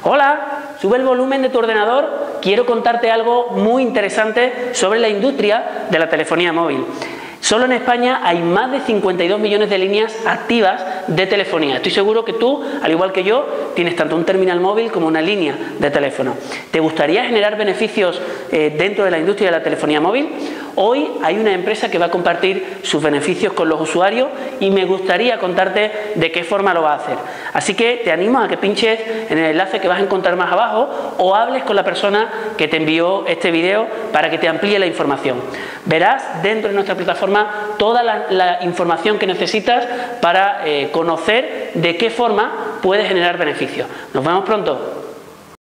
Hola, sube el volumen de tu ordenador, quiero contarte algo muy interesante sobre la industria de la telefonía móvil. Solo en España hay más de 52 millones de líneas activas de telefonía. Estoy seguro que tú, al igual que yo, tienes tanto un terminal móvil como una línea de teléfono. ¿Te gustaría generar beneficios dentro de la industria de la telefonía móvil? Hoy hay una empresa que va a compartir sus beneficios con los usuarios y me gustaría contarte de qué forma lo va a hacer. Así que te animo a que pinches en el enlace que vas a encontrar más abajo o hables con la persona que te envió este vídeo para que te amplíe la información. Verás dentro de nuestra plataforma toda la información que necesitas para conocer de qué forma puedes generar beneficios. Nos vemos pronto.